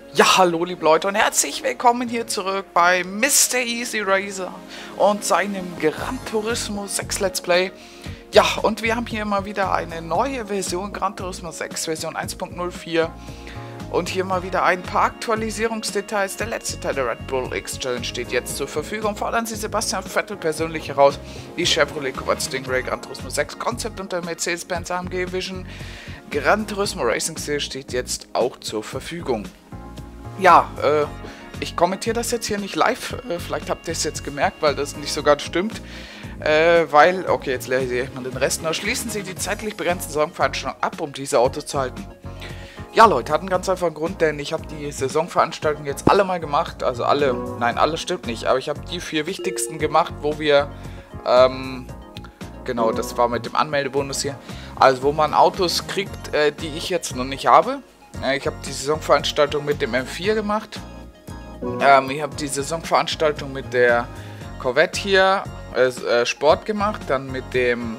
Ja, hallo liebe Leute und herzlich willkommen hier zurück bei Mr. Easy Racer und seinem Gran Turismo 6 Let's Play. Ja, und wir haben hier mal wieder eine neue Version, Gran Turismo 6 Version 1.04. Und hier mal wieder ein paar Aktualisierungsdetails. Der letzte Teil der Red Bull X Challenge steht jetzt zur Verfügung. Fordern Sie Sebastian Vettel persönlich heraus. Die Chevrolet Corvette Stingray Gran Turismo 6 Concept und der Mercedes-Benz AMG Vision Gran Turismo Racing Series steht jetzt auch zur Verfügung. Ja, ich kommentiere das jetzt hier nicht live. Vielleicht habt ihr es jetzt gemerkt, weil das nicht so ganz stimmt. Okay, jetzt lese ich mal den Rest noch. Schließen Sie die zeitlich begrenzten Saisonveranstaltungen ab, um diese Autos zu halten. Ja, Leute, hat einen ganz einfachen Grund, denn ich habe die Saisonveranstaltungen jetzt alle mal gemacht. Also alle, nein, alle stimmt nicht, aber ich habe die 4 wichtigsten gemacht, wo wir, genau, das war mit dem Anmeldebonus hier. Also wo man Autos kriegt, die ich jetzt noch nicht habe. Ich habe die Saisonveranstaltung mit dem M4 gemacht. Ich habe die Saisonveranstaltung mit der Corvette hier Sport gemacht. Dann mit dem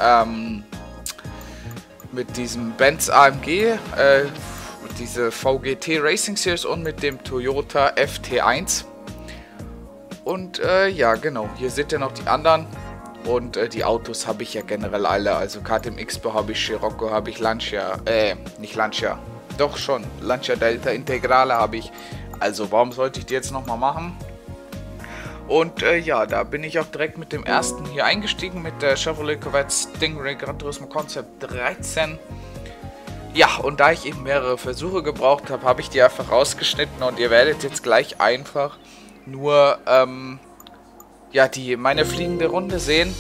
mit diesem Benz AMG, diese VGT Racing Series und mit dem Toyota FT1. Und ja, genau, hier seht ihr noch die anderen. Und die Autos habe ich ja generell alle. Also KTM X-Pro habe ich, Scirocco habe ich, Lancia, nicht Lancia. Doch schon, Lancia Delta Integrale habe ich. Also warum sollte ich die jetzt nochmal machen? Und ja, da bin ich auch direkt mit dem ersten hier eingestiegen, mit der Chevrolet Corvette Stingray Gran Turismo Concept 13. Ja, und da ich eben mehrere Versuche gebraucht habe, habe ich die einfach rausgeschnitten und ihr werdet jetzt gleich einfach nur ja, meine fliegende Runde sehen.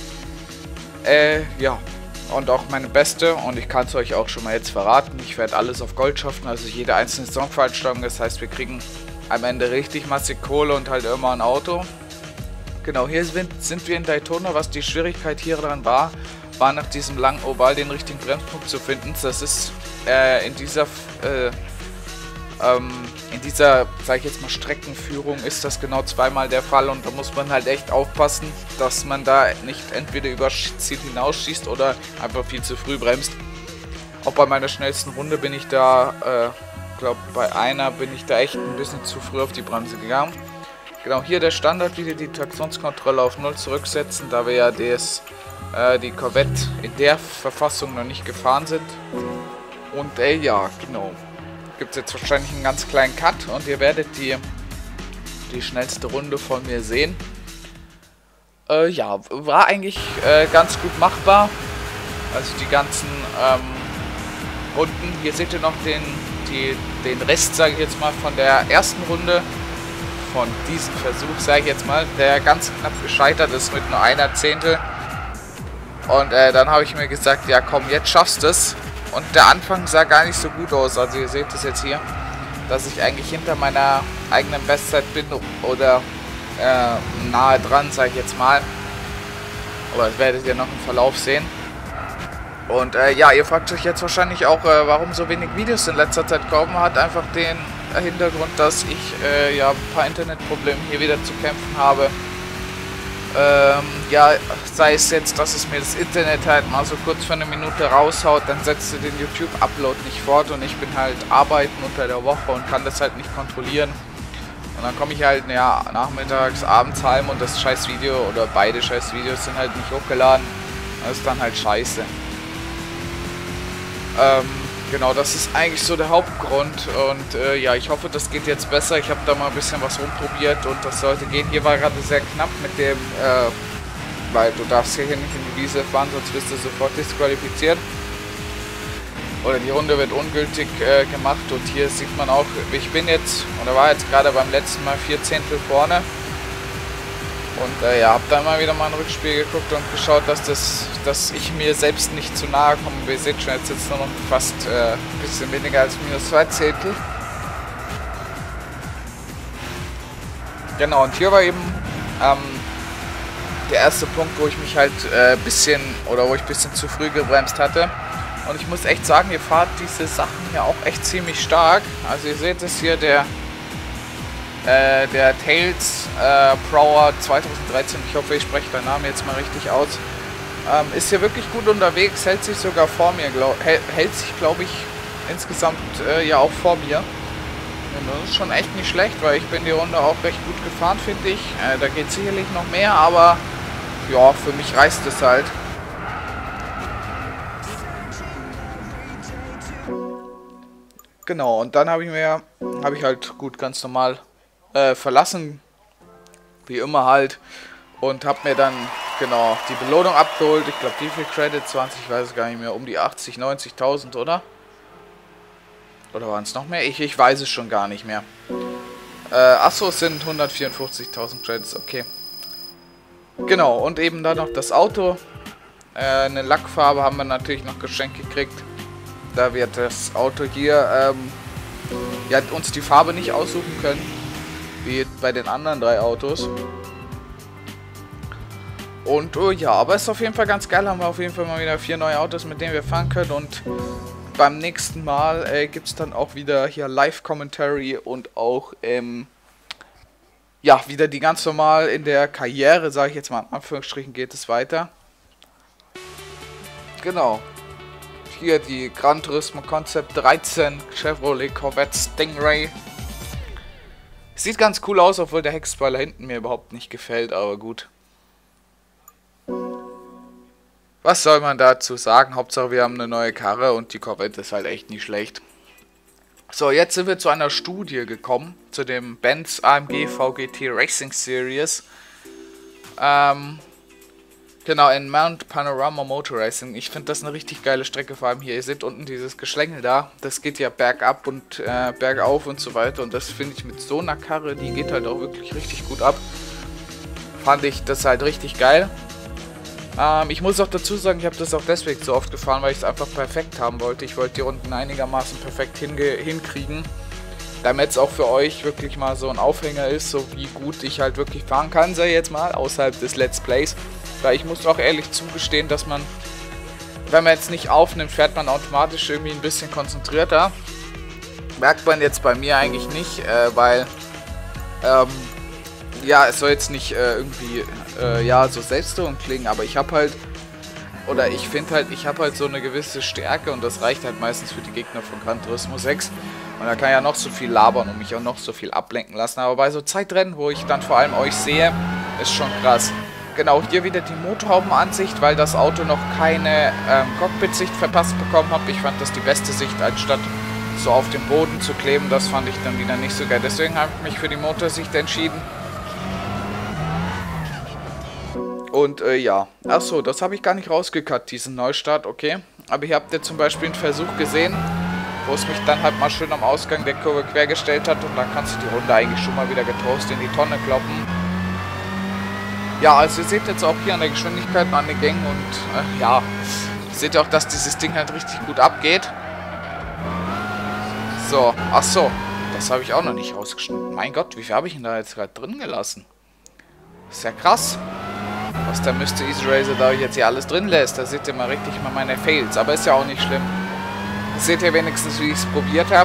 Ja. Und auch meine beste, und ich kann es euch auch schon mal jetzt verraten, ich werde alles auf Gold schaffen, also jede einzelne Saisonveranstaltung, das heißt wir kriegen am Ende richtig massig Kohle und halt immer ein Auto. Genau, hier sind wir in Daytona. Was die Schwierigkeit hier dran war nach diesem langen Oval den richtigen Bremspunkt zu finden. Das ist in dieser, sag ich jetzt mal, Streckenführung ist das genau zweimal der Fall und da muss man halt echt aufpassen, dass man da nicht entweder übers Ziel hinausschießt oder einfach viel zu früh bremst. Auch bei meiner schnellsten Runde bin ich da, glaube bei einer bin ich da echt ein bisschen zu früh auf die Bremse gegangen. Genau, hier der Standard, wieder die Traktionskontrolle auf 0 zurücksetzen, da wir ja die Corvette in der Verfassung noch nicht gefahren sind. Und ja, genau. Gibt es jetzt wahrscheinlich einen ganz kleinen Cut und ihr werdet die schnellste Runde von mir sehen. Ja, war eigentlich ganz gut machbar. Also die ganzen Runden. Hier seht ihr noch den Rest, sage ich jetzt mal, von der ersten Runde. Von diesem Versuch, sage ich jetzt mal, der ganz knapp gescheitert ist mit nur einer Zehntel. Und dann habe ich mir gesagt, ja komm, jetzt schaffst du es. Und der Anfang sah gar nicht so gut aus. Also ihr seht es jetzt hier, dass ich eigentlich hinter meiner eigenen Bestzeit bin oder nahe dran, sage ich jetzt mal. Aber das werdet ihr noch im Verlauf sehen. Und ja, ihr fragt euch jetzt wahrscheinlich auch, warum so wenig Videos in letzter Zeit kommen. Hat einfach den Hintergrund, dass ich ja ein paar Internetprobleme hier wieder zu kämpfen habe. Ja, sei es jetzt, dass es mir das Internet halt mal so kurz für eine Minute raushaut, dann setzt du den YouTube-Upload nicht fort und ich bin halt arbeiten unter der Woche und kann das halt nicht kontrollieren. Und dann komme ich halt, ja, nachmittags, abends heim und das scheiß Video oder beide scheiß Videos sind halt nicht hochgeladen. Das ist dann halt scheiße. Genau, das ist eigentlich so der Hauptgrund und ja, ich hoffe, das geht jetzt besser. Ich habe da mal ein bisschen was rumprobiert und das sollte gehen. Hier war gerade sehr knapp mit dem, weil du darfst hier nicht in die Wiese fahren, sonst wirst du sofort disqualifiziert. Oder die Runde wird ungültig gemacht und hier sieht man auch, ich bin jetzt, oder war jetzt gerade beim letzten Mal 4 Zehntel vorne. Und ja, habe dann mal wieder mal ein Rückspiel geguckt und geschaut, dass ich mir selbst nicht zu nahe komme. Ihr seht schon, jetzt sitzt nur noch fast ein bisschen weniger als minus 2 Zehntel. Genau, und hier war eben der erste Punkt, wo ich mich halt ein bisschen zu früh gebremst hatte. Und ich muss echt sagen, ihr fahrt diese Sachen hier auch echt ziemlich stark. Also ihr seht es hier, der Tails Prower 2013, ich hoffe, ich spreche den Namen jetzt mal richtig aus, ist hier wirklich gut unterwegs, hält sich sogar vor mir, hält sich, glaube ich, insgesamt ja auch vor mir. Und das ist schon echt nicht schlecht, weil ich bin die Runde auch recht gut gefahren, finde ich. Da geht sicherlich noch mehr, aber ja, für mich reicht es halt. Genau, und dann habe ich halt gut ganz normal verlassen, wie immer halt, und habe mir dann genau die Belohnung abgeholt. Ich glaube, wie viel Credits waren es? Ich weiß es gar nicht mehr, um die 80, 90.000, oder? Oder waren es noch mehr? Ich weiß es schon gar nicht mehr. Achso, es sind 154.000 Credits, okay. Genau, und eben dann noch das Auto. Eine Lackfarbe haben wir natürlich noch geschenkt gekriegt. Da wird das Auto hier, ja, uns die Farbe nicht aussuchen können, wie bei den anderen 3 Autos. Und ja, aber es ist auf jeden Fall ganz geil, haben wir auf jeden Fall mal wieder 4 neue Autos, mit denen wir fahren können. Und beim nächsten Mal gibt es dann auch wieder hier Live-Commentary und auch, ja, wieder die ganz normal in der Karriere, sage ich jetzt mal in Anführungsstrichen, geht es weiter. Genau. Hier die Gran Turismo Concept 13 Chevrolet Corvette Stingray. Sieht ganz cool aus, obwohl der Heckspoiler hinten mir überhaupt nicht gefällt, aber gut. Was soll man dazu sagen? Hauptsache wir haben eine neue Karre und die Corvette ist halt echt nicht schlecht. So, jetzt sind wir zu einer Studie gekommen, zu dem Benz AMG VGT Racing Series. Genau, in Mount Panorama Motor Racing. Ich finde das eine richtig geile Strecke, vor allem hier. Ihr seht unten dieses Geschlängel da. Das geht ja bergab und bergauf und so weiter. Und das finde ich mit so einer Karre, die geht halt auch wirklich richtig gut ab. Fand ich das halt richtig geil. Ich muss auch dazu sagen, ich habe das auch deswegen so oft gefahren, weil ich es einfach perfekt haben wollte. Ich wollte die Runden einigermaßen perfekt hinkriegen. Damit es auch für euch wirklich mal so ein Aufhänger ist, so wie gut ich halt wirklich fahren kann, sei jetzt mal, außerhalb des Let's Plays. Weil ich muss auch ehrlich zugestehen, dass man, wenn man jetzt nicht aufnimmt, fährt man automatisch irgendwie ein bisschen konzentrierter. Merkt man jetzt bei mir eigentlich nicht, weil, ja, es soll jetzt nicht irgendwie, ja, so selbstdrückend klingen, aber ich habe halt, oder ich finde halt, ich habe halt so eine gewisse Stärke und das reicht halt meistens für die Gegner von Gran Turismo 6. Und da kann ja noch so viel labern und mich auch noch so viel ablenken lassen, aber bei so Zeitrennen, wo ich dann vor allem euch sehe, ist schon krass. Genau, hier wieder die Motorhaubenansicht, weil das Auto noch keine Cockpit-Sicht verpasst bekommen hat. Ich fand das die beste Sicht, anstatt so auf dem Boden zu kleben. Das fand ich dann wieder nicht so geil. Deswegen habe ich mich für die Motorsicht entschieden. Und ja, achso, das habe ich gar nicht rausgekattet, diesen Neustart, okay. Aber hier habt ihr zum Beispiel einen Versuch gesehen, wo es mich dann halt mal schön am Ausgang der Kurve quergestellt hat. Und dann kannst du die Runde eigentlich schon mal wieder getrost in die Tonne kloppen. Ja, also ihr seht jetzt auch hier an der Geschwindigkeit und an den Gängen und ja, seht ihr auch, dass dieses Ding halt richtig gut abgeht. So, ach so, das habe ich auch noch nicht rausgeschnitten. Mein Gott, wie viel habe ich denn da jetzt gerade drin gelassen? Ist ja krass, was der Mr. Easy Racer da jetzt hier alles drin lässt. Da seht ihr mal richtig mal meine Fails, aber ist ja auch nicht schlimm. Seht ihr wenigstens, wie ich es probiert habe.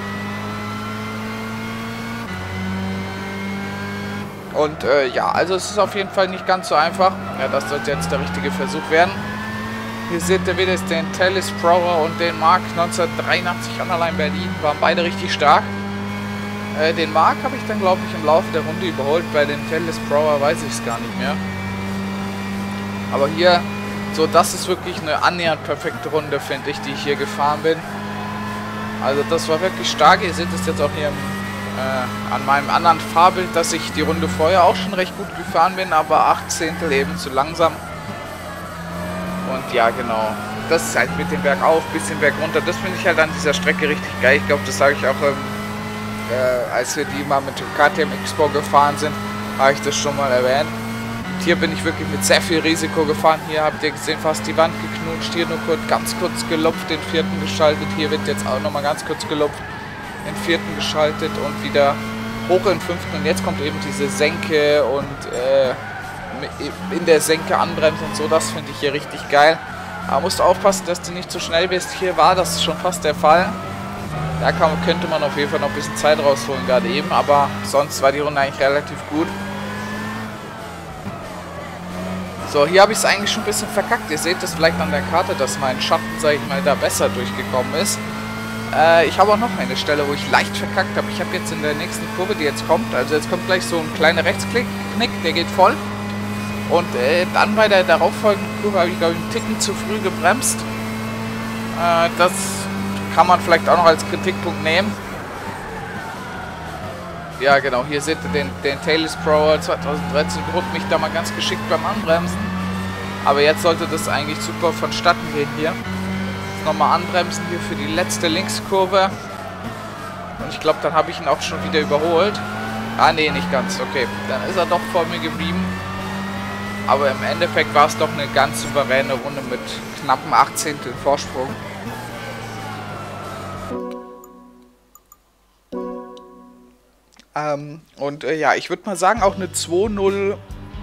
Und ja, also es ist auf jeden Fall nicht ganz so einfach. Ja, das sollte jetzt der richtige Versuch werden. Hier seht ihr wieder den Tell Explorer und den Mark 1983 Online Berlin. Waren beide richtig stark. Den Mark habe ich dann, glaube ich, im Laufe der Runde überholt. Bei den Tell Explorer weiß ich es gar nicht mehr. Aber hier, so das ist wirklich eine annähernd perfekte Runde, finde ich, die ich hier gefahren bin. Also das war wirklich stark. Ihr seht es jetzt auch hier an meinem anderen Fahrbild, dass ich die Runde vorher auch schon recht gut gefahren bin, aber 8 Zehntel eben zu langsam. Und ja, genau. Das ist halt mit dem Bergauf, bisschen bergunter. Das finde ich halt an dieser Strecke richtig geil. Ich glaube, das sage ich auch, als wir die mal mit dem KTM Expo gefahren sind, habe ich das schon mal erwähnt. Und hier bin ich wirklich mit sehr viel Risiko gefahren. Hier habt ihr gesehen, fast die Wand geknutscht. Hier nur ganz kurz gelupft, den vierten geschaltet. Hier wird jetzt auch nochmal ganz kurz gelupft, den vierten geschaltet und wieder hoch in den fünften. Und jetzt kommt eben diese Senke und in der Senke anbremsen und so. Das finde ich hier richtig geil. Aber musst aufpassen, dass du nicht zu schnell bist. Hier war das schon fast der Fall. Da könnte man auf jeden Fall noch ein bisschen Zeit rausholen, gerade eben. Aber sonst war die Runde eigentlich relativ gut. So, hier habe ich es eigentlich schon ein bisschen verkackt. Ihr seht es vielleicht an der Karte, dass mein Schatten, sage ich mal, da besser durchgekommen ist. Ich habe auch noch eine Stelle, wo ich leicht verkackt habe. Ich habe jetzt in der nächsten Kurve, die jetzt kommt, also jetzt kommt gleich so ein kleiner Rechtsknick, der geht voll. Und dann bei der darauffolgenden Kurve habe ich, glaube ich, einen Ticken zu früh gebremst. Das kann man vielleicht auch noch als Kritikpunkt nehmen. Ja, genau, hier seht ihr den Taylor's Pro 2013, geholt mich da mal ganz geschickt beim Anbremsen. Aber jetzt sollte das eigentlich super vonstatten gehen hier. Nochmal anbremsen hier für die letzte Linkskurve. Und ich glaube, dann habe ich ihn auch schon wieder überholt. Ah, nee, nicht ganz. Okay, dann ist er doch vor mir geblieben. Aber im Endeffekt war es doch eine ganz souveräne Runde mit knappen 18. Vorsprung. Ja, ich würde mal sagen, auch eine 2:05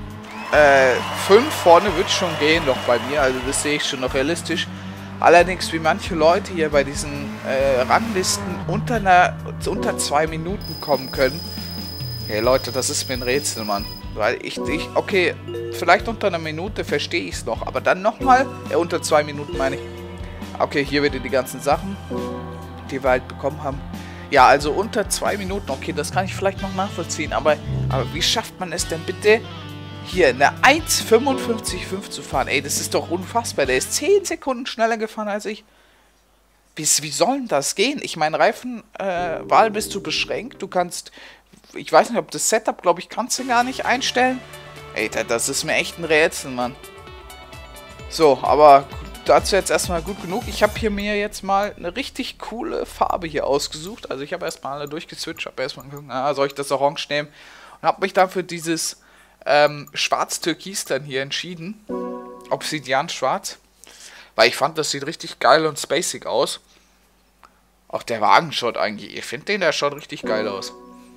vorne wird schon gehen noch bei mir. Also das sehe ich schon noch realistisch. Allerdings, wie manche Leute hier bei diesen Ranglisten unter 2 Minuten kommen können. Hey Leute, das ist mir ein Rätsel, Mann. Weil okay, vielleicht unter einer Minute verstehe ich es noch, aber dann nochmal, unter 2 Minuten meine ich. Okay, hier wieder die ganzen Sachen, die wir halt bekommen haben. Ja, also unter 2 Minuten, okay, das kann ich vielleicht noch nachvollziehen, aber wie schafft man es denn bitte, hier eine 1:55,5 zu fahren? Ey, das ist doch unfassbar. Der ist 10 Sekunden schneller gefahren als ich. Wie soll denn das gehen? Ich meine, Reifenwahl bist du beschränkt. Du kannst, ich weiß nicht, ob das Setup, glaube ich, kannst du gar nicht einstellen. Ey, das ist mir echt ein Rätsel, Mann. So, aber dazu jetzt erstmal gut genug. Ich habe hier mir jetzt mal eine richtig coole Farbe hier ausgesucht. Also ich habe erstmal alle durchgeswitcht, habe erstmal geguckt, soll ich das Orange nehmen? Und habe mich dann für dieses Schwarz-Türkis dann hier entschieden. Obsidian-Schwarz. Weil ich fand, das sieht richtig geil und spacig aus. Auch der Wagen schaut eigentlich, ihr findet den, der schaut richtig geil aus.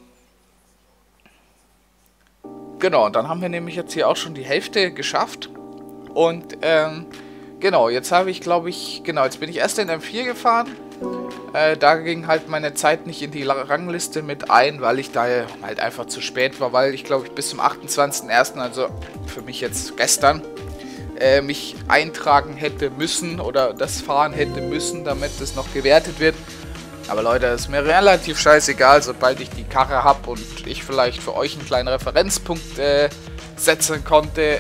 Genau, und dann haben wir nämlich jetzt hier auch schon die Hälfte geschafft. Und genau, jetzt habe ich, glaube ich, jetzt bin ich erst in M4 gefahren. Da ging halt meine Zeit nicht in die Rangliste mit ein, weil ich da halt einfach zu spät war, weil ich, glaube ich, bis zum 28.01., also für mich jetzt gestern, mich eintragen hätte müssen oder das fahren hätte müssen, damit es noch gewertet wird. Aber Leute, ist mir relativ scheißegal, sobald ich die Karre habe und ich vielleicht für euch einen kleinen Referenzpunkt setzen konnte.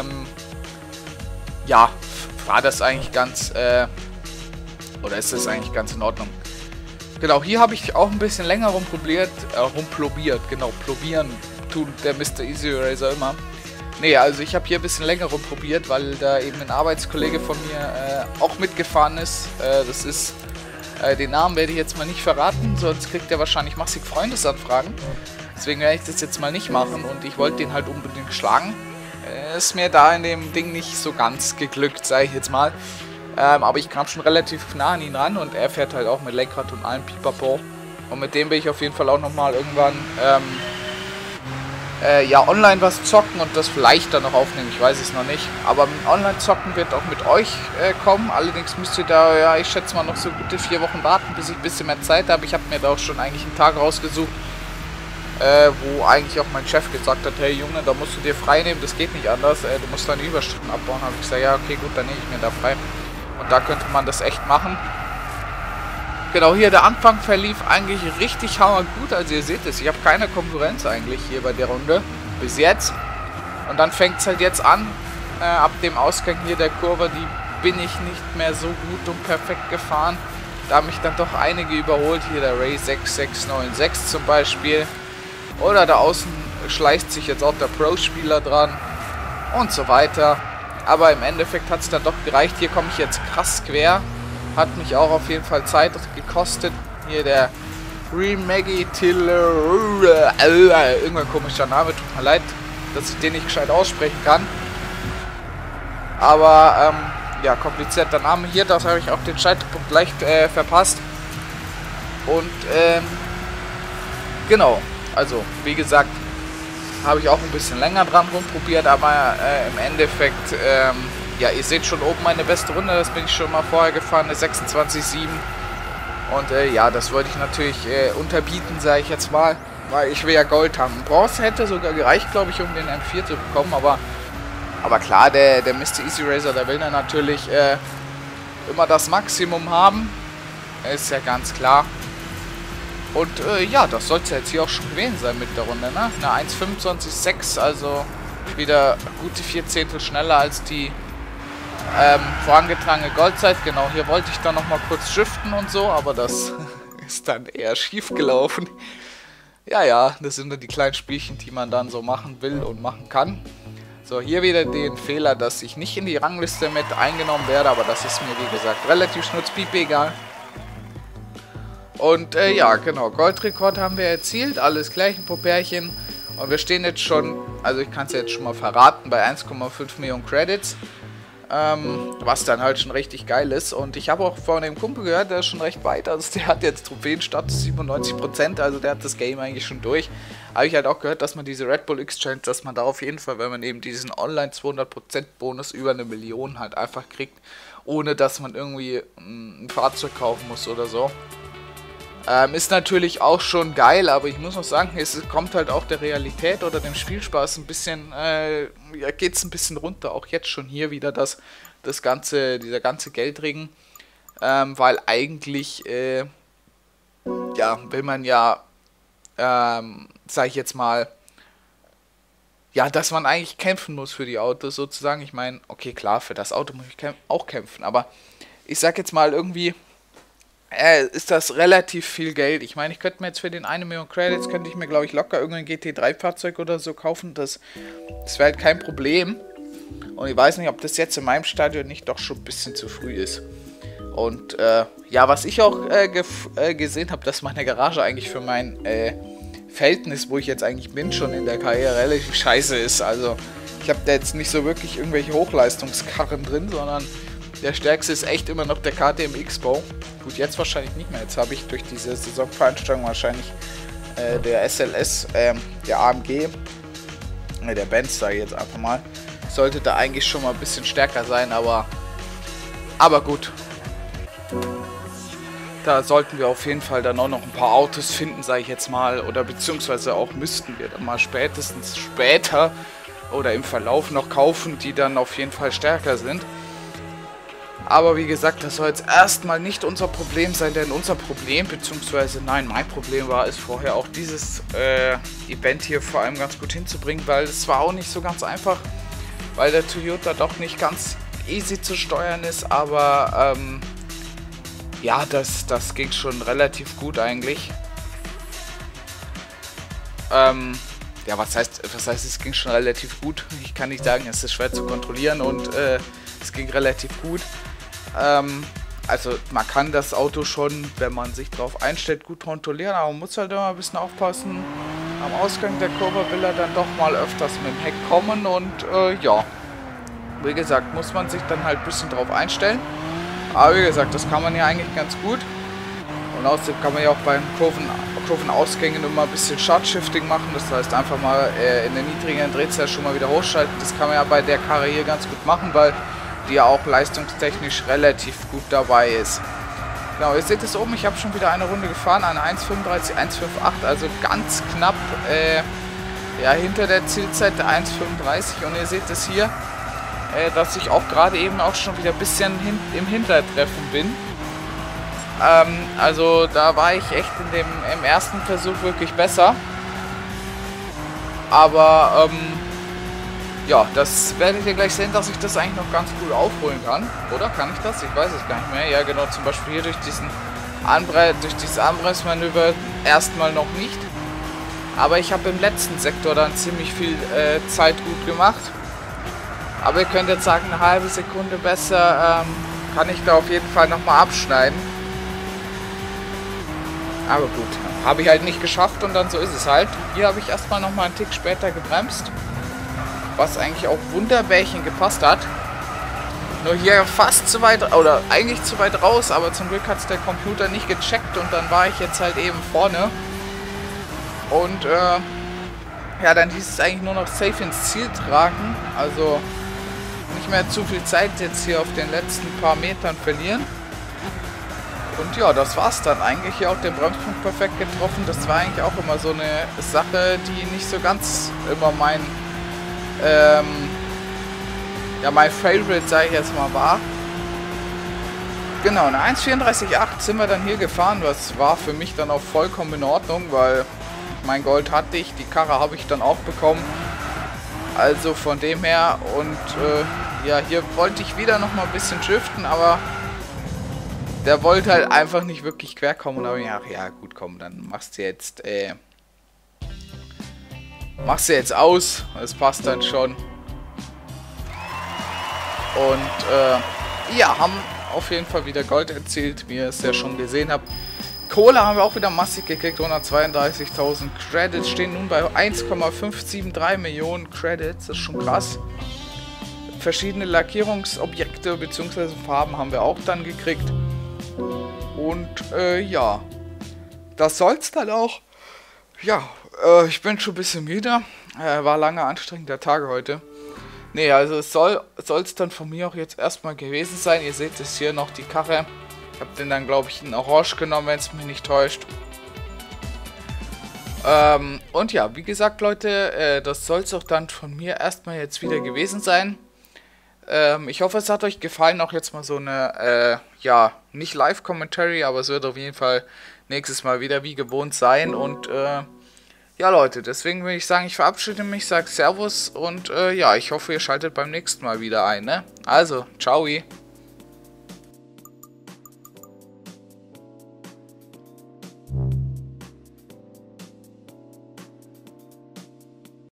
Ja, war das eigentlich ganz, oder ist das eigentlich ganz in Ordnung. Genau, hier habe ich auch ein bisschen länger rumprobiert, genau, probieren tut der Mr. Easy Racer immer. Nee, also ich habe hier ein bisschen länger rumprobiert, weil da eben ein Arbeitskollege von mir auch mitgefahren ist. Das ist, den Namen werde ich jetzt mal nicht verraten, sonst kriegt er wahrscheinlich massig Freundesanfragen. Deswegen werde ich das jetzt mal nicht machen und ich wollte den halt unbedingt schlagen. Ist mir da in dem Ding nicht so ganz geglückt, sage ich jetzt mal. Aber ich kam schon relativ nah an ihn ran und er fährt halt auch mit Lenkrad und allem Pipapo. Und mit dem will ich auf jeden Fall auch nochmal irgendwann ja, online was zocken und das vielleicht dann noch aufnehmen, ich weiß es noch nicht. Aber Online-Zocken wird auch mit euch kommen. Allerdings müsst ihr da, ja, ich schätze mal noch so gute 4 Wochen warten, bis ich ein bisschen mehr Zeit habe. Ich habe mir da auch schon eigentlich einen Tag rausgesucht, wo eigentlich auch mein Chef gesagt hat, hey Junge, da musst du dir frei nehmen, das geht nicht anders, du musst deine Überstunden abbauen. Habe ich gesagt, ja okay, gut, dann nehme ich mir da frei. Und da könnte man das echt machen. Genau, hier der Anfang verlief eigentlich richtig hammergut, also ihr seht es, ich habe keine Konkurrenz eigentlich hier bei der Runde, bis jetzt. Und dann fängt es halt jetzt an, ab dem Ausgang hier der Kurve, die bin ich nicht mehr so gut und perfekt gefahren. Da haben mich dann doch einige überholt, hier der Ray 6696 zum Beispiel. Oder da außen schleicht sich jetzt auch der Pro-Spieler dran und so weiter. Aber im Endeffekt hat es dann doch gereicht. Hier komme ich jetzt krass quer. Hat mich auch auf jeden Fall Zeit gekostet. Hier der Maggie Tiller. Irgendwann komischer Name. Tut mir leid, dass ich den nicht gescheit aussprechen kann. Aber ja, komplizierter Name hier. Das habe ich auch den Scheitelpunkt leicht verpasst. Und genau. Also, wie gesagt, habe ich auch ein bisschen länger dran rumprobiert, aber im Endeffekt, ja, ihr seht schon oben meine beste Runde, das bin ich schon mal vorher gefahren, eine 26,7. Und ja, das wollte ich natürlich unterbieten, sage ich jetzt mal, weil ich will ja Gold haben. Bronze hätte sogar gereicht, glaube ich, um den M4 zu bekommen, aber klar, der Mr. Easy Racer, der will dann natürlich immer das Maximum haben. Ist ja ganz klar. Und ja, das soll es ja jetzt hier auch schon gewesen sein mit der Runde, ne? Eine 1,25,6, also wieder gute 4 Zehntel schneller als die vorangetragene Goldzeit. Genau, hier wollte ich dann nochmal kurz shiften und so, aber das ist dann eher schief gelaufen. Ja, das sind dann die kleinen Spielchen, die man dann so machen will und machen kann. So, hier wieder den Fehler, dass ich nicht in die Rangliste mit eingenommen werde, aber das ist mir, wie gesagt, relativ schnurzpiepe egal. Und ja, genau, Goldrekord haben wir erzielt, alles gleich, ein paar Pärchen. Und wir stehen jetzt schon, also ich kann es jetzt schon mal verraten, bei 1,5 Millionen Credits. Was dann halt schon richtig geil ist. Und ich habe auch von dem Kumpel gehört, der ist schon recht weit. Also der hat jetzt Trophäenstatus 97%, also der hat das Game eigentlich schon durch. Habe ich halt auch gehört, dass man diese Red Bull Exchange, dass man da auf jeden Fall, wenn man eben diesen Online 200% Bonus über 1 Million halt einfach kriegt, ohne dass man irgendwie ein Fahrzeug kaufen muss oder so. Ist natürlich auch schon geil, aber ich muss noch sagen, es kommt halt auch der Realität oder dem Spielspaß ein bisschen, ja, geht es ein bisschen runter, auch jetzt schon hier wieder dieser ganze Geldregen, weil eigentlich, ja, will man ja, sag ich jetzt mal, ja, dass man eigentlich kämpfen muss für die Autos sozusagen. Ich meine, okay, klar, für das Auto muss ich auch kämpfen, aber ich sag jetzt mal irgendwie, ist das relativ viel Geld. Ich meine, ich könnte mir jetzt für den 1 Million Credits, könnte ich mir, glaube ich, locker irgendein GT3-Fahrzeug oder so kaufen. Das wäre halt kein Problem. Und ich weiß nicht, ob das jetzt in meinem Stadion nicht doch schon ein bisschen zu früh ist. Und ja, was ich auch gesehen habe, dass meine Garage eigentlich für mein Verhältnis, wo ich jetzt eigentlich bin, schon in der Karriere relativ scheiße ist. Also ich habe da jetzt nicht so wirklich irgendwelche Hochleistungskarren drin, sondern der stärkste ist echt immer noch der KTM X-Bau. Gut, jetzt wahrscheinlich nicht mehr. Jetzt habe ich durch diese Saisonveranstaltung wahrscheinlich der SLS, der AMG, der Benz, sage ich jetzt einfach mal, sollte da eigentlich schon mal ein bisschen stärker sein, aber gut. Da sollten wir auf jeden Fall dann auch noch ein paar Autos finden, sage ich jetzt mal, oder beziehungsweise auch müssten wir dann mal spätestens später oder im Verlauf noch kaufen, die dann auf jeden Fall stärker sind. Aber wie gesagt, das soll jetzt erstmal nicht unser Problem sein, denn unser Problem, beziehungsweise nein, mein Problem war es vorher auch dieses Event hier vor allem ganz gut hinzubringen, weil es war auch nicht so ganz einfach, weil der Toyota doch nicht ganz easy zu steuern ist, aber ja, das ging schon relativ gut eigentlich. Ja, was heißt, es ging schon relativ gut? Ich kann nicht sagen, es ist schwer zu kontrollieren und es ging relativ gut. Also man kann das Auto schon, wenn man sich darauf einstellt, gut kontrollieren, aber man muss halt immer ein bisschen aufpassen. Am Ausgang der Kurve will er dann doch mal öfters mit dem Heck kommen und ja, wie gesagt, muss man sich dann halt ein bisschen drauf einstellen. Aber wie gesagt, das kann man ja eigentlich ganz gut. Und außerdem kann man ja auch bei Kurvenausgängen immer ein bisschen Short-Shifting machen. Das heißt einfach mal in der niedrigeren Drehzahl schon mal wieder hochschalten. Das kann man ja bei der Karre hier ganz gut machen, weil die ja auch leistungstechnisch relativ gut dabei ist. Genau, ihr seht es oben, ich habe schon wieder eine Runde gefahren, eine 1,35, 1,58, also ganz knapp ja, hinter der Zielzeit der 1,35 und ihr seht es hier, dass ich auch gerade eben auch schon wieder ein bisschen im Hintertreffen bin. Also da war ich echt im ersten Versuch wirklich besser. Aber ja, das werdet ihr gleich sehen, dass ich das eigentlich noch ganz cool aufholen kann. Oder kann ich das? Ich weiß es gar nicht mehr. Ja genau, zum Beispiel hier durch dieses Anbremsmanöver erstmal noch nicht. Aber ich habe im letzten Sektor dann ziemlich viel Zeit gut gemacht. Aber ihr könnt jetzt sagen, eine halbe Sekunde besser kann ich da auf jeden Fall nochmal abschneiden. Aber gut, habe ich halt nicht geschafft und dann so ist es halt. Hier habe ich erstmal nochmal einen Tick später gebremst. Was eigentlich auch Wunderbärchen gepasst hat. Nur hier fast zu weit, oder eigentlich zu weit raus, aber zum Glück hat es der Computer nicht gecheckt und dann war ich jetzt halt eben vorne. Und ja, dann hieß es eigentlich nur noch safe ins Ziel tragen. Also nicht mehr zu viel Zeit jetzt hier auf den letzten paar Metern verlieren. Und ja, das war's dann eigentlich. Hier auch den Bremspunkt perfekt getroffen. Das war eigentlich auch immer so eine Sache, die nicht so ganz immer mein Favorite, sage ich jetzt mal, war. Genau, eine 1,34,8 sind wir dann hier gefahren, was war für mich dann auch vollkommen in Ordnung, weil mein Gold hatte ich, die Karre habe ich dann auch bekommen. Also von dem her und ja, hier wollte ich wieder noch mal ein bisschen driften, aber der wollte halt einfach nicht wirklich quer kommen. Und da habe ich gedacht, ja gut, komm, dann machst du jetzt aus, das passt dann schon. Und ja, haben auf jeden Fall wieder Gold erzielt, wie ihr es ja schon gesehen habt. Kohle haben wir auch wieder massig gekriegt, 132.000 Credits, stehen nun bei 1,573 Millionen Credits, das ist schon krass. Verschiedene Lackierungsobjekte bzw. Farben haben wir auch dann gekriegt. Und ja, das soll's dann auch. Ja, ich bin schon ein bisschen müde, war lange anstrengender Tag heute. Nee, also es soll's dann von mir auch jetzt erstmal gewesen sein. Ihr seht es hier noch, die Karre. Ich habe den dann, glaube ich, in Orange genommen, wenn es mich nicht täuscht. Und ja, wie gesagt, Leute, das soll es auch dann von mir erstmal jetzt wieder gewesen sein. Ich hoffe, es hat euch gefallen. Auch jetzt mal so eine, ja, nicht Live-Commentary, aber es wird auf jeden Fall nächstes Mal wieder wie gewohnt sein. Und ja, Leute, deswegen würde ich sagen, ich verabschiede mich, sage Servus und ja, ich hoffe, ihr schaltet beim nächsten Mal wieder ein, ne? Also, ciao.